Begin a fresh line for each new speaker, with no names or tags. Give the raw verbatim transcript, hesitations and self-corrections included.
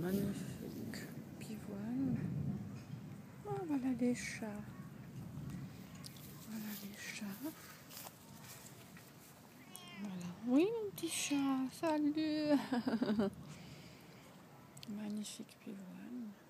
magnifique pivoine. Oh, voilà les chats. Voilà les chats. Voilà. Oui, mon petit chat, salut. Magnifique pivoine.